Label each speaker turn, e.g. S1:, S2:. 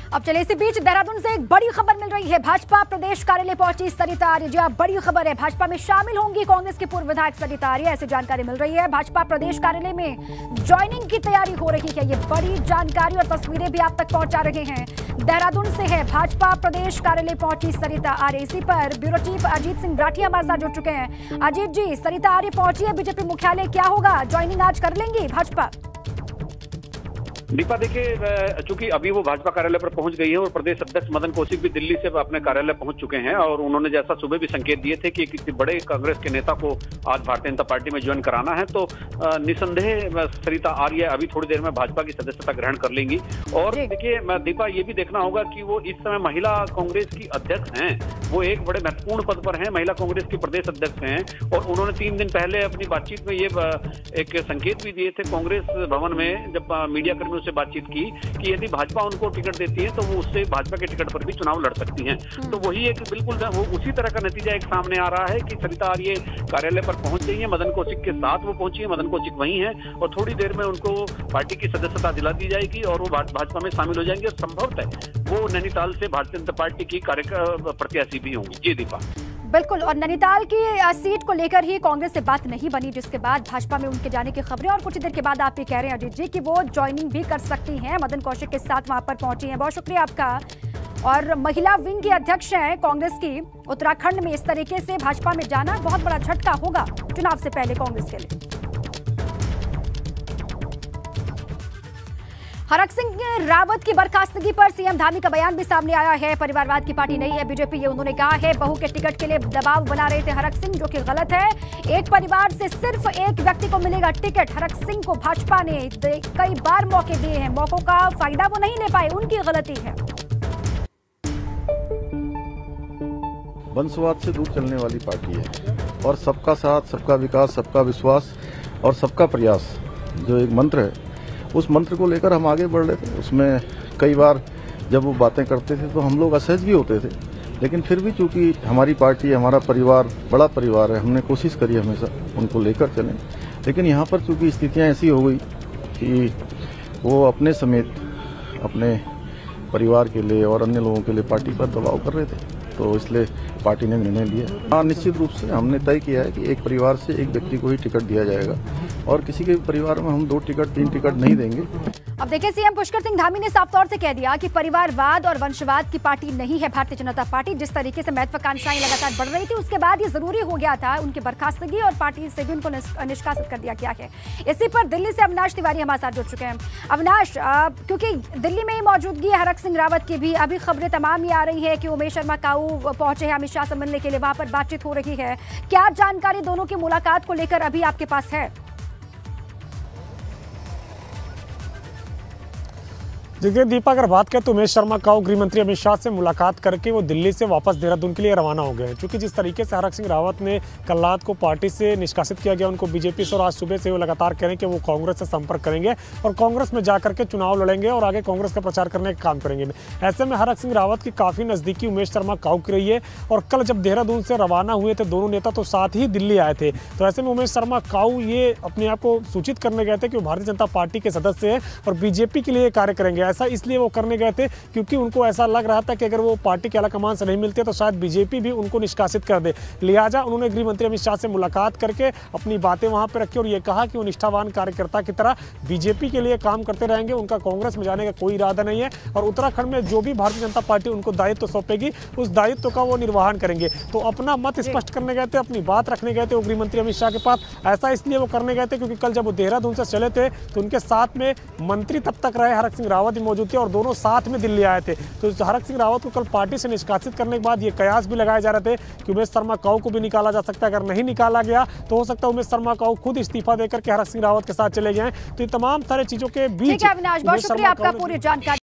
S1: अब चले इसी बीच देहरादून से एक बड़ी खबर मिल रही है। भाजपा प्रदेश कार्यालय पहुंची सरिता आर्य। जी, बड़ी खबर है, भाजपा में शामिल होंगी कांग्रेस की पूर्व विधायक सरिता आर्य, ऐसी जानकारी मिल रही है। भाजपा प्रदेश कार्यालय में ज्वाइनिंग की तैयारी हो रही है। ये बड़ी जानकारी और तस्वीरें भी आप तक पहुंचा रहे हैं। देहरादून से है भाजपा प्रदेश कार्यालय पहुंची सरिता आर्य। इसी पर ब्यूरो चीफ अजीत सिंह राठी हमारे साथ जुड़ चुके हैं। अजीत जी, सरिता आर्य पहुंची है बीजेपी मुख्यालय, क्या होगा, ज्वाइनिंग आज कर लेंगी भाजपा?
S2: दीपा, देखिए, चूंकि अभी वो भाजपा कार्यालय पर पहुंच गई है और प्रदेश अध्यक्ष मदन कौशिक भी दिल्ली से अपने कार्यालय पहुंच चुके हैं और उन्होंने जैसा सुबह भी संकेत दिए थे कि किसी बड़े कांग्रेस के नेता को आज भारतीय जनता पार्टी में ज्वाइन कराना है, तो निसंदेह सरिता आर्य अभी थोड़ी देर में भाजपा की सदस्यता ग्रहण कर लेंगी। और देखिए दीपा, ये भी देखना होगा कि वो इस समय महिला कांग्रेस की अध्यक्ष हैं, वो एक बड़े महत्वपूर्ण पद पर हैं, महिला कांग्रेस की प्रदेश अध्यक्ष हैं। और उन्होंने 3 दिन पहले अपनी बातचीत में ये एक संकेत भी दिए थे कांग्रेस भवन में, जब मीडिया कर्मियों से बातचीत की कि यदि भाजपा उनको टिकट देती है तो वो उससे भाजपा के टिकट पर भी चुनाव लड़ सकती हैं। तो वही एक बिल्कुल वो उसी तरह का नतीजा एक सामने आ रहा है कि सरिता आर्य कार्यालय पर पहुंच गई है, मदन कौशिक के साथ वो पहुंची है, मदन कौशिक वहीं है और थोड़ी देर में उनको पार्टी की सदस्यता दिला दी जाएगी और वो भाजपा में शामिल हो जाएंगे और संभवतः वो नैनीताल से भारतीय जनता पार्टी की प्रत्याशी भी होंगी। जी दीपा,
S1: बिल्कुल। और नैनीताल की सीट को लेकर ही कांग्रेस से बात नहीं बनी, जिसके बाद भाजपा में उनके जाने की खबरें, और कुछ देर के बाद आप ये कह रहे हैं अजीत जी कि वो ज्वाइनिंग भी कर सकती हैं, मदन कौशिक के साथ वहां पर पहुंची हैं। बहुत शुक्रिया आपका। और महिला विंग की अध्यक्ष हैं कांग्रेस की, उत्तराखंड में इस तरीके से भाजपा में जाना बहुत बड़ा झटका होगा चुनाव से पहले कांग्रेस के लिए। हरक सिंह रावत की बर्खास्तगी पर सीएम धामी का बयान भी सामने आया है। परिवारवाद की पार्टी नहीं है बीजेपी, ये उन्होंने कहा है। बहू के टिकट के लिए दबाव बना रहे थे हरक सिंह, जो कि गलत है। एक परिवार से सिर्फ एक व्यक्ति को मिलेगा टिकट। हरक सिंह को भाजपा ने कई बार मौके दिए हैं, मौकों का फायदा वो नहीं ले पाए, उनकी गलती है।
S3: वंशवाद से दूर चलने वाली पार्टी है और सबका साथ, सबका विकास, सबका विश्वास और सबका प्रयास जो एक मंत्र है, उस मंत्र को लेकर हम आगे बढ़ रहे थे। उसमें कई बार जब वो बातें करते थे तो हम लोग असहज भी होते थे, लेकिन फिर भी चूंकि हमारी पार्टी, हमारा परिवार बड़ा परिवार है, हमने कोशिश करी हमेशा उनको लेकर चलें। लेकिन यहाँ पर चूंकि स्थितियाँ ऐसी हो गई कि वो अपने समेत अपने परिवार के लिए और अन्य लोगों के लिए पार्टी पर दबाव कर रहे थे, तो इसलिए पार्टी ने निर्णय लिया। हाँ, निश्चित रूप से हमने तय किया है कि एक परिवार से एक व्यक्ति को ही टिकट दिया जाएगा और किसी के परिवार में हम 2 टिकट 3 टिकट नहीं देंगे।
S1: अब देखिए, सीएम पुष्कर सिंह धामी ने साफ तौर से कह दिया कि परिवारवाद और वंशवाद की पार्टी नहीं है भारतीय जनता पार्टी। जिस तरीके से महत्वाकांक्षाएं लगातार बढ़ रही थी, उसके बाद ये जरूरी हो गया था उनकी बर्खास्तगी और पार्टी से भी उनको निष्कासित कर दिया गया है। इसी पर दिल्ली से अविनाश तिवारी हमारे साथ जुड़ चुके हैं। अविनाश, क्योंकि दिल्ली में ही मौजूदगी है हरक सिंह रावत की भी, अभी खबरें तमाम ये आ रही है कि उमेश शर्मा काऊ पहुंचे हैं अमित शाह से मिलने के लिए, वहां पर बातचीत हो रही है। क्या जानकारी दोनों की मुलाकात को लेकर अभी आपके पास है?
S4: देखिए दीपा, अगर बात करें तो उमेश शर्मा काऊ गृह मंत्री अमित शाह से मुलाकात करके वो दिल्ली से वापस देहरादून के लिए रवाना हो गए हैं। क्योंकि जिस तरीके से हरक सिंह रावत ने कल रात को पार्टी से निष्कासित किया गया उनको बीजेपी से, और आज सुबह से वो लगातार कह रहे हैं कि वो कांग्रेस से संपर्क करेंगे और कांग्रेस में जाकर के चुनाव लड़ेंगे और आगे कांग्रेस का प्रचार करने का काम करेंगे। ऐसे में हरक सिंह रावत की काफ़ी नज़दीकी उमेश शर्मा काऊ की रही है और कल जब देहरादून से रवाना हुए थे दोनों नेता तो साथ ही दिल्ली आए थे। तो ऐसे में उमेश शर्मा काऊ ये अपने आप को सूचित करने गए थे कि वो भारतीय जनता पार्टी के सदस्य हैं और बीजेपी के लिए कार्य करेंगे। ऐसा इसलिए वो गए थे क्योंकि उनको ऐसा लग रहा था कि अगर वो पार्टी के आलाकमान से नहीं मिलते तो शायद बीजेपी भी उनको निष्कासित कर दे। लिहाजा उन्होंने गृह मंत्री अमित शाह से मुलाकात करके अपनी बातें वहां पर रखी और ये कहा कि वो निष्ठावान कार्यकर्ता की तरह बीजेपी के लिए काम करते रहेंगे, उनका कांग्रेस में जाने का कोई इरादा नहीं है और उत्तराखंड में जो भी भारतीय जनता पार्टी उनको दायित्व सौंपेगी उस दायित्व का वो निर्वहन करेंगे। तो अपना मत स्पष्ट करने गए थे, अपनी बात रखने गए थे वो गृह मंत्री अमित शाह के पास। ऐसा इसलिए वो करने गए थे क्योंकि कल जब वो देहरादून से चले थे तो उनके साथ में मंत्री तब तक रहे हरक सिंह रावत भी मौजूद थे और दोनों साथ में दिल्ली आए थे। तो हरक सिंह रावत को कल पार्टी से निष्कासित करने के बाद ये कयास भी लगाए जा रहे थे कि उमेश शर्मा काऊ को भी निकाला जा सकता है। अगर नहीं निकाला गया तो हो सकता है उमेश शर्मा काऊ खुद इस्तीफा देकर के हरक सिंह रावत के साथ चले जाएं। तो ये तमाम सारी चीजों के बीच
S1: अविनाश, बहुत शुक्रिया आपका पूरी जानकारी